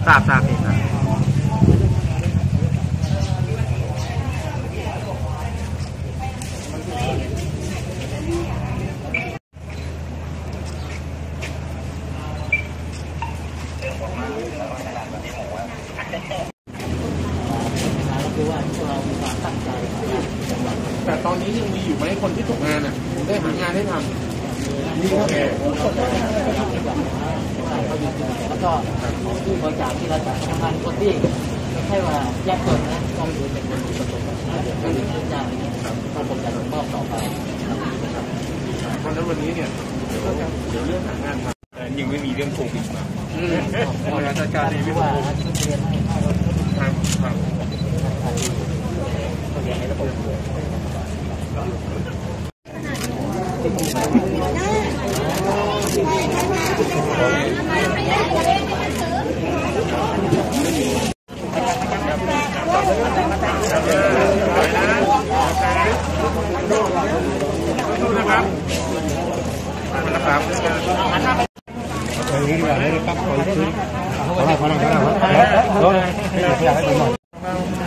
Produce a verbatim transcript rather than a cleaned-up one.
ทราบทราบดีครับคือว่าเรามีความตั้งใจแต่ตอนนี้ยังมีอยู่ไหมคนที่ตกงานอ่ะได้หางานให้ทำนี่โอเคแล้วก็ที่บริจาคที่เราจัดทำงานคนที่ไม่ใช่ว่าแยกคนนะต้องอยู่เป็นคนที่ประสบปัญหาเดี๋ยวไม่ได้เจ้าอย่างเงี้ยถ้าผมจะมอบต่อไปเพราะฉะนั้นวันนี้เนี่ยเดี๋ยวเดี๋ยวเรื่องหางานทำยังไม่มีเรื่องโควิดมาบริหารจัดการดีไม่ว่าเรียนให้ครับครับเรียนในระบบนะครับนะครับตรงนี้ดีกว่าไม่ได้ปั๊บคอยซื้อเขาให้เขานั่งเขานั่งเขาแล้วแล้วไม่อยากให้ผมหน่อย